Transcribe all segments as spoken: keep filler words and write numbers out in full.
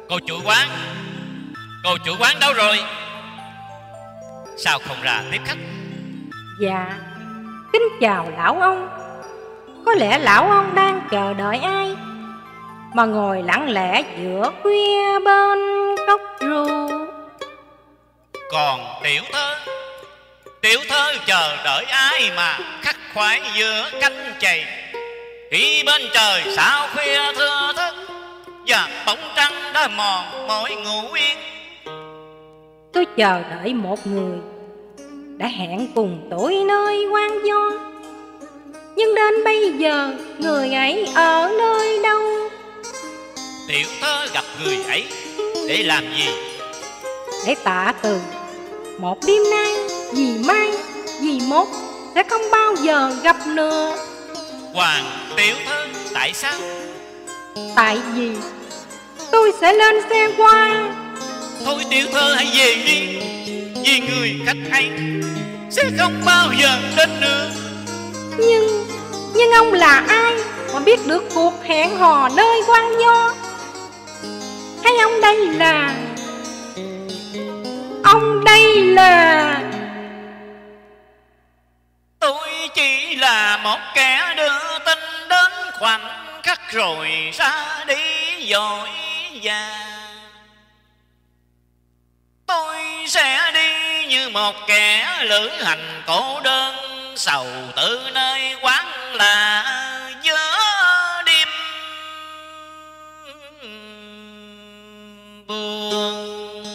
Cô chủ quán, cô chủ quán đâu rồi? Sao không ra tiếp khách? Dạ, kính chào lão ông. Có lẽ lão ông đang chờ đợi ai mà ngồi lặng lẽ giữa khuya bên cốc rượu? Còn tiểu thơ, tiểu thơ chờ đợi ai mà khắc khoải giữa cánh chày? Khi bên trời sao khuya thưa thức và bóng trăng đã mòn mỏi ngủ yên. Tôi chờ đợi một người đã hẹn cùng tôi nơi hoang do, nhưng đến bây giờ người ấy ở nơi đâu? Tiểu thơ gặp người ấy để làm gì? Để tạ từ một đêm nay, vì mai, vì mốt sẽ không bao giờ gặp nữa. Hoàng tiểu thơ, tại sao? Tại vì tôi sẽ lên xe qua. Thôi tiểu thơ hãy về đi, vì người khách ấy sẽ không bao giờ đến nữa. Nhưng, nhưng ông là ai mà biết được cuộc hẹn hò nơi quan do? Hay ông đây là... Ông đây là... Tôi chỉ là một kẻ đưa tin đến khoảnh khắc rồi ra đi dội vàng. Tôi sẽ đi như một kẻ lữ hành cô đơn, sầu từ nơi quán là giữa đêm buồn.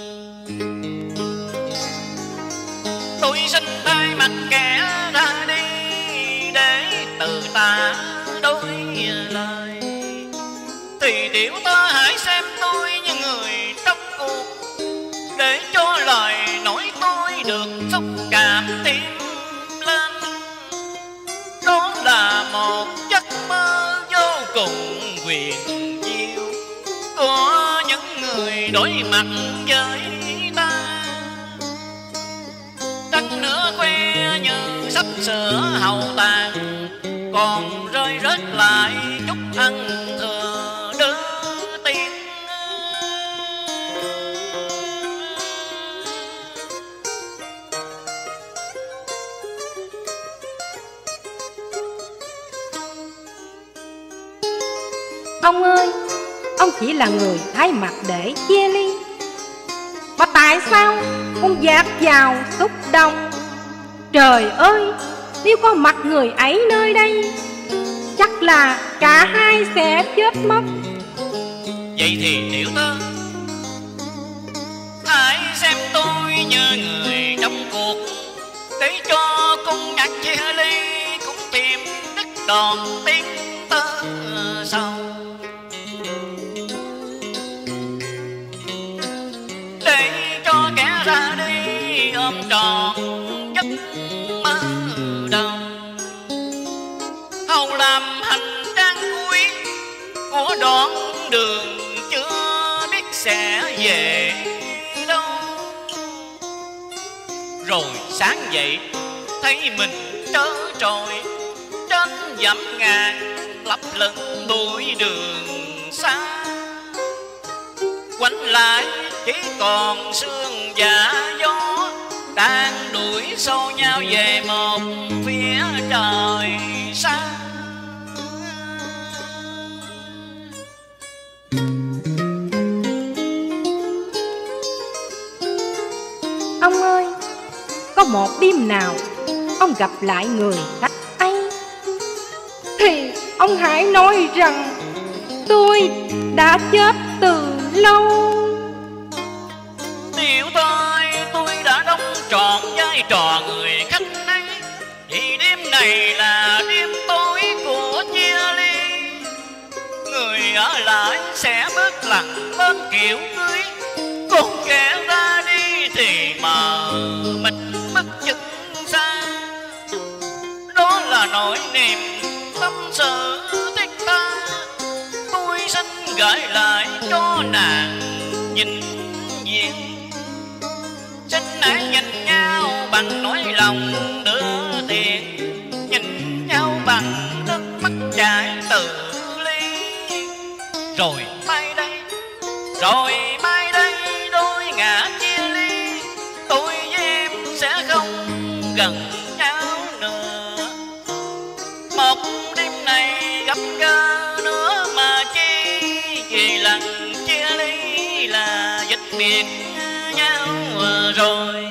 Tôi xin thay mặt kẻ ra đi để từ ta đôi lời, thì tiểu ta hãy xem tôi như người trong cuộc, để cho lời nói tôi được xúc cảm tim lên. Đó là một giấc mơ vô cùng huyền diệu của những người đối mặt với ta. Trăng nữa khoe như sắp sửa hầu tàn, còn rơi rớt lại chút ăn thừa đưa tiếng. Ông ơi, ông chỉ là người thay mặt để chia ly, mà tại sao ông dạt vào xúc động? Trời ơi, nếu có mặt người ấy nơi đây, chắc là cả hai sẽ chết mất. Vậy thì tiểu thơ hãy xem tôi như người trong cuộc, để cho cung nhạc chia ly cũng tìm đứt đòn tiếng tơ sầu. Để cho kẻ ra đi ôm trọn giấc mơ đầu, hầu làm hành trang cuối của đoạn đường chưa biết sẽ về đâu. Rồi sáng dậy thấy mình trớ trọi trên dặm ngàn lấp lửng bụi đường xa, quanh lại chỉ còn sương và gió đang đuổi xô nhau về một phía trời xa. Ông ơi, có một đêm nào ông gặp lại người khách ấy, thì ông hãy nói rằng tôi đã chết từ lâu. Tiểu tôi, tôi đã đóng trọn vai trò người khách ấy, vì đêm này là đêm tối của chia ly. Người ở lại sẽ bước lặng bên kiệu cưới, còn kẻ ra đi thì mờ mịt mất chân xa. Đó là nỗi niềm tâm sự tiếc ta, tôi xin gửi lại cho nàng nhìn diện. Xin hãy nhìn nhau bằng nỗi lòng đưa tiền, nhìn nhau bằng nước mắt chảy từ ly. Rồi mai đây, rồi rồi.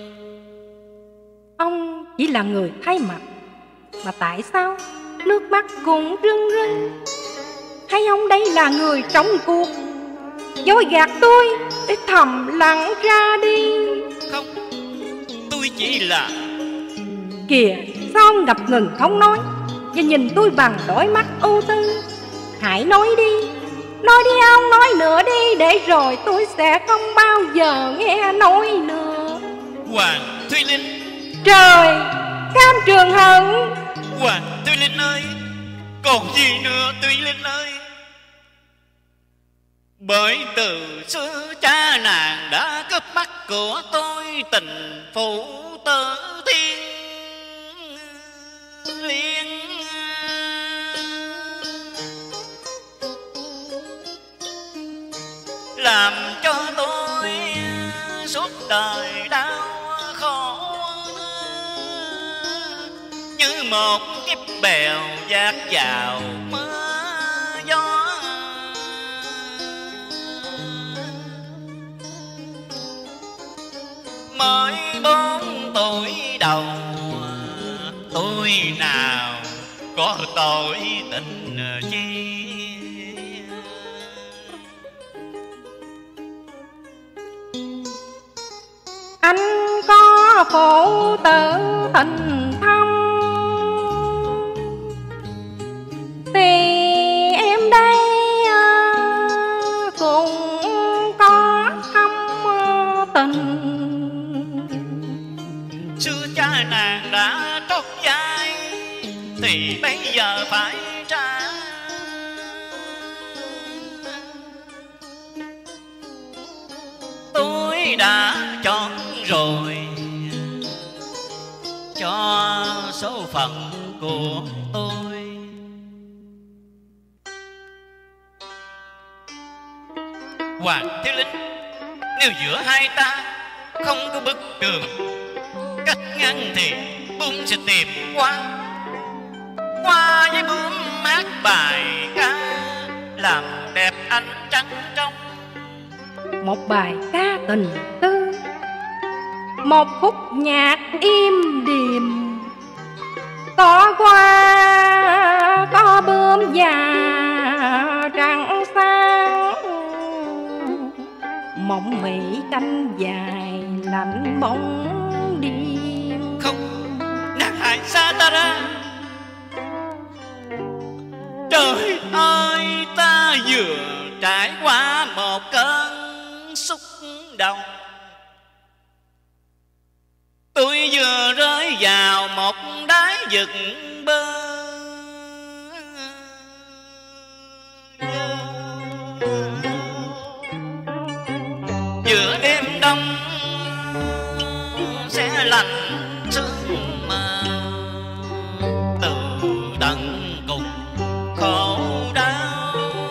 Ông chỉ là người thay mặt, mà tại sao nước mắt cũng rưng rưng? Hay ông đây là người trong cuộc dối gạt tôi để thầm lặng ra đi? Không, tôi chỉ là... Kìa, sao ông ngập ngừng không nói và nhìn tôi bằng đôi mắt ưu tư? Hãy nói đi, nói đi ông, nói nữa đi, để rồi tôi sẽ không bao giờ nghe nói nữa. Hoàng Thùy Linh. Trời, Cam Trường Hận. Hoàng Thùy Linh ơi, còn gì nữa Thùy Linh ơi? Bởi từ xưa cha nàng đã cướp mắt của tôi, tình phụ tử thiên liên, làm cho tôi suốt đời đau khổ, như một kiếp bèo dạt vào mưa gió. Mới bốn tuổi đầu, tôi nào có tội tình chi. Anh có phụ tử tình thâm thì em đây cũng có thâm tình. Xưa cha nàng đã trót vai thì bây giờ phải trả. Tôi đã chọn rồi cho số phận của tôi. Hoàng Thiếu Linh, nếu giữa hai ta không có bức tường cách ngăn thì bướm sẽ tìm qua, qua với bướm hát bài ca làm đẹp ánh trăng trong. Một bài ca tình tư, một khúc nhạc im điềm, có qua có bướm già trăng sáng, mộng mị canh dài lạnh bóng đêm. Không, nàng hãy xa ta ra. Trời ơi, ta vừa trải qua một cơn xúc động, tôi vừa rơi vào một đáy vực bơ. Giữa đêm đông sẽ lạnh sương mờ, từ tận cùng khổ đau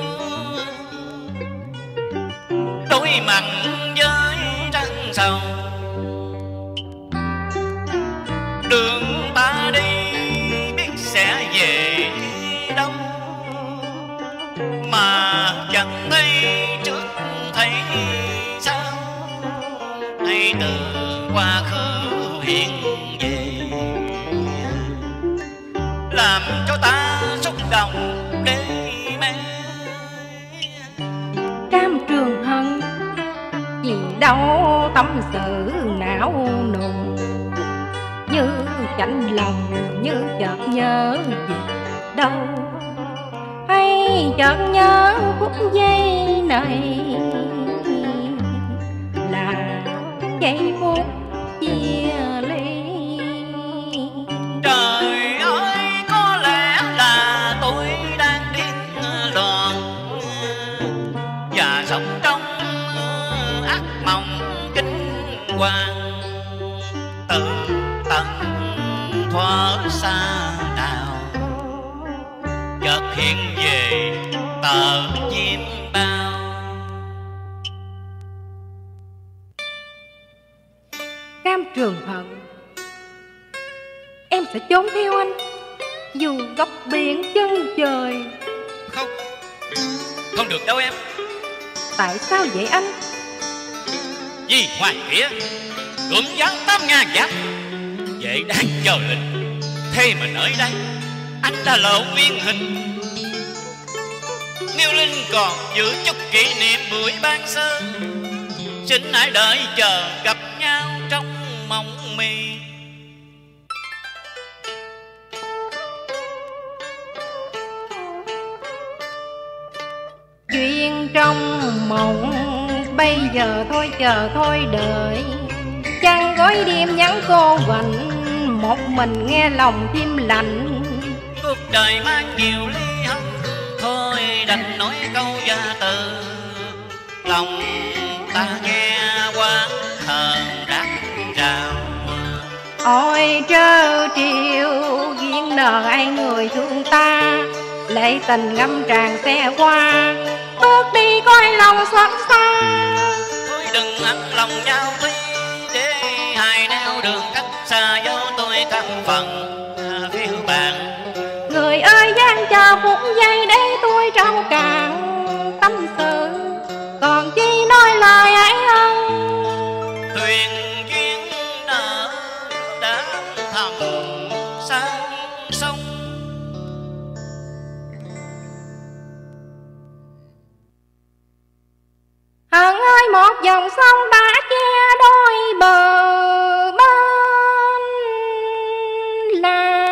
đối mặt với trăng sầu. Đường ta đi biết sẽ về đâu, mà chẳng thấy trước thấy sau, hay từ quá khứ hiện về, làm cho ta xúc động đê mê. Cam Trường Hận, vì đâu tâm sự não nùng, như chạnh lòng như chợt nhớ gì đâu, hay chợt nhớ phút giây này là giây phút chia ly. Trời ơi, có lẽ là tôi đang điên loạn và sống trong ác mộng kinh hoàng, từ tận thuở xa nào chợt hiện về tờ chim bao. Cam Trường Hận, em sẽ trốn theo anh dù góc biển chân trời. Không, không được đâu em. Tại sao vậy anh? Vì ngoài kia gươm giáo tám ngàn giáp, vậy đang chờ lệnh. Thế mà nơi đây anh đã lộ nguyên hình. Nếu Linh còn giữ chút kỷ niệm buổi ban sơ, xin hãy đợi chờ gặp nhau trong mộng mì. Chuyện trong mộng bây giờ thôi chờ thôi đợi, chăn gối đêm nhắn cô vạnh, một mình nghe lòng tim lạnh. Cuộc đời mang nhiều ly hận, thôi đành nói câu gia từ. Lòng ta nghe quán hờn rác rào. Ôi trơ triều duyên nợ ai người thương ta, lệ tình ngâm tràn xe qua, bước đi coi lòng xót xa. Thôi đừng hắt lòng nhau tuy, để hai nẻo đường cách xa dấu tôi căn phần phiêu bàng. Người ơi gian chờ phút giây để tôi trao cạn tâm sự, còn chi nói lời ấy ân. Thuyền duyên nợ đã thầm sang sông. Hận ơi một dòng sông đã che đôi bờ bên là,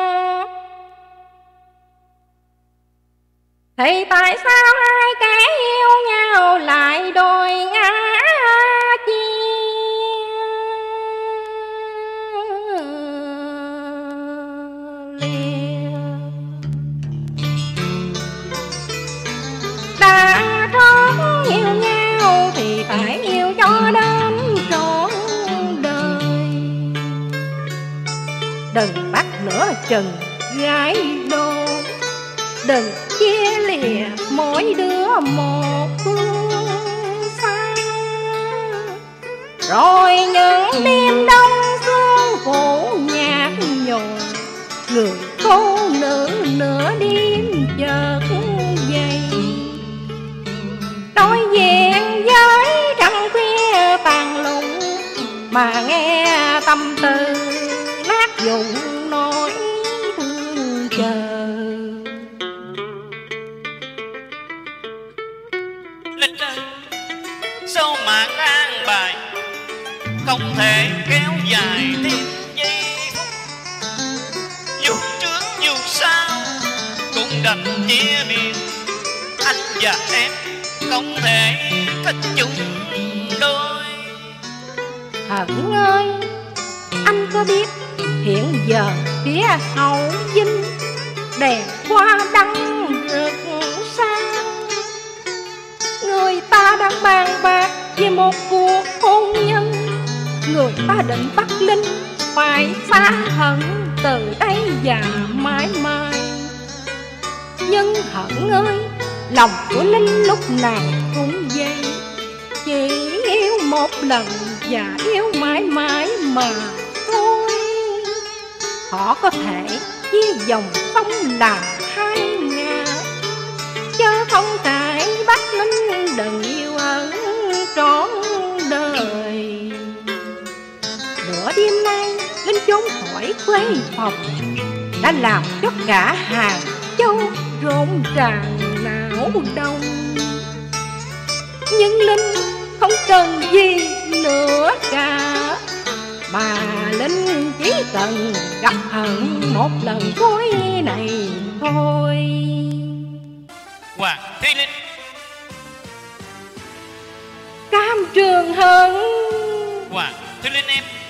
thì tại sao hai kẻ yêu nhau lại đôi ngã chia. Đã trót yêu nhau thì phải yêu cho đến trọn đời, đừng bắt nữa chừng gái đô, đừng chia lìa mỗi đứa một phương xa. Rồi những đêm đông sương phủ nhạt nhòa, người cô nữ nửa đêm chợt dậy, đối diện với trăng khuya tàn lùng, mà nghe tâm tư nát dụng nỗi thương chờ. Linh ơi, sao mà an bài không thể kéo dài thêm giây phút, dù trước dù sau cũng đành chia biệt. Anh và em không thể kết chung đôi. Hận ơi, anh có biết hiện giờ phía hậu dinh đèn hoa đăng rực sáng, người ta đang bàn bạc về một cuộc hôn nhân. Người ta định bắt Linh phải xa Hận từ đây và mãi mãi. Nhưng Hận ơi, lòng của Linh lúc nào cũng vậy, chỉ yêu một lần và yêu mãi mãi mà thôi. Họ có thể chia dòng sông làm hai ngả, chớ không thể bắt Linh đừng yêu ẩn trọn đời. Nửa đêm nay Linh trốn khỏi quê phòng, đã làm cho cả Hàng Châu rộn ràng não đông. Nhưng Linh không cần gì nữa cả, mà Linh chỉ cần gặp Hận một lần cuối này thôi. Hoàng Thí Linh, Cam Trường Hận. Hoàng Thí Linh em